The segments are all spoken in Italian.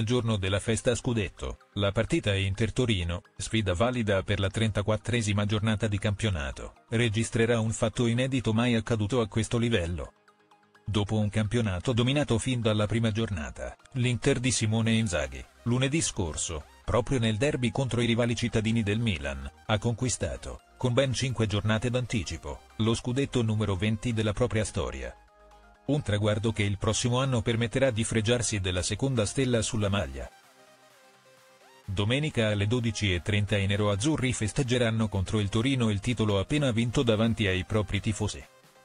giorno della festa scudetto, la partita Inter-Torino, sfida valida per la 34esima giornata di campionato, registrerà un fatto inedito mai accaduto a questo livello. Dopo un campionato dominato fin dalla prima giornata, l'Inter di Simone Inzaghi, lunedì scorso, proprio nel derby contro i rivali cittadini del Milan, ha conquistato, con ben 5 giornate d'anticipo, lo scudetto numero 20 della propria storia. Un traguardo che il prossimo anno permetterà di fregiarsi della seconda stella sulla maglia. Domenica alle 12:30 i neroazzurri festeggeranno contro il Torino il titolo appena vinto davanti ai propri tifosi.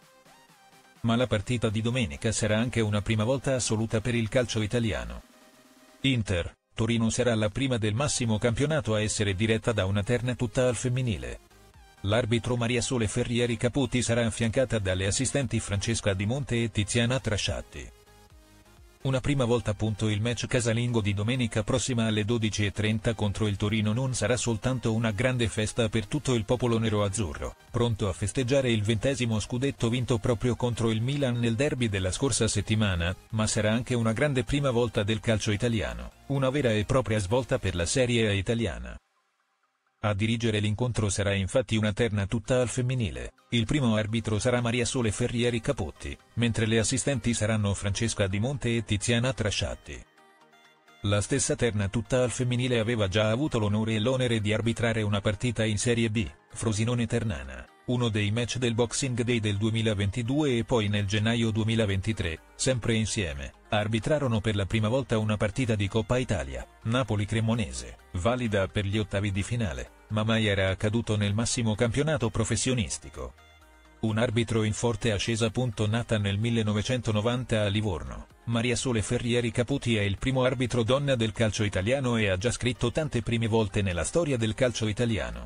Ma la partita di domenica sarà anche una prima volta assoluta per il calcio italiano. Inter-Torino sarà la prima del massimo campionato a essere diretta da una terna tutta al femminile. L'arbitro Maria Sole Ferrieri Caputi sarà affiancata dalle assistenti Francesca Di Monte e Tiziana Trasciatti. Una prima volta. Il match casalingo di domenica prossima alle 12:30 contro il Torino non sarà soltanto una grande festa per tutto il popolo nero-azzurro, pronto a festeggiare il 20° scudetto vinto proprio contro il Milan nel derby della scorsa settimana, ma sarà anche una grande prima volta del calcio italiano, una vera e propria svolta per la Serie A italiana. A dirigere l'incontro sarà infatti una terna tutta al femminile. Il primo arbitro sarà Maria Sole Ferrieri Caputi, mentre le assistenti saranno Francesca Di Monte e Tiziana Trasciatti. La stessa terna tutta al femminile aveva già avuto l'onore e l'onere di arbitrare una partita in Serie B, Frosinone-Ternana, uno dei match del Boxing Day del 2022 e poi nel gennaio 2023, sempre insieme, arbitrarono per la prima volta una partita di Coppa Italia, Napoli-Cremonese, valida per gli ottavi di finale, ma mai era accaduto nel massimo campionato professionistico. Un arbitro in forte ascesa. Nata nel 1990 a Livorno, Maria Sole Ferrieri Caputi è il primo arbitro donna del calcio italiano e ha già scritto tante prime volte nella storia del calcio italiano.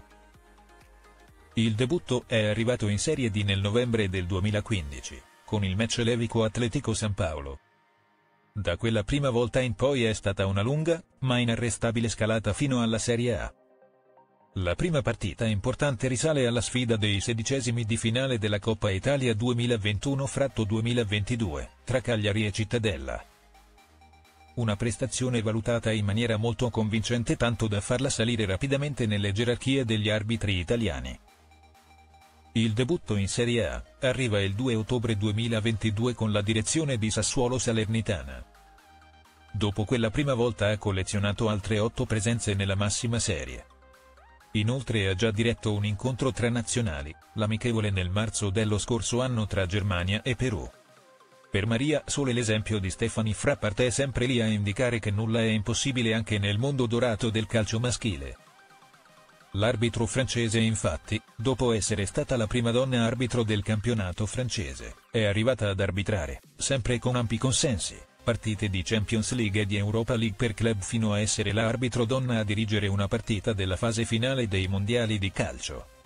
Il debutto è arrivato in Serie D nel novembre del 2015, con il match Levico Atletico San Paolo. Da quella prima volta in poi è stata una lunga, ma inarrestabile scalata fino alla Serie A. La prima partita importante risale alla sfida dei 16esimi di finale della Coppa Italia 2021-2022, tra Cagliari e Cittadella. Una prestazione valutata in maniera molto convincente, tanto da farla salire rapidamente nelle gerarchie degli arbitri italiani. Il debutto in Serie A arriva il 2 ottobre 2022 con la direzione di Sassuolo Salernitana. Dopo quella prima volta ha collezionato altre 8 presenze nella massima serie. Inoltre ha già diretto un incontro tra nazionali, l'amichevole nel marzo dello scorso anno tra Germania e Perù. Per Maria Sole l'esempio di Stefani Frappart è sempre lì a indicare che nulla è impossibile anche nel mondo dorato del calcio maschile. L'arbitro francese infatti, dopo essere stata la prima donna arbitro del campionato francese, è arrivata ad arbitrare, sempre con ampi consensi, partite di Champions League e di Europa League per club fino a essere l'arbitro donna a dirigere una partita della fase finale dei mondiali di calcio.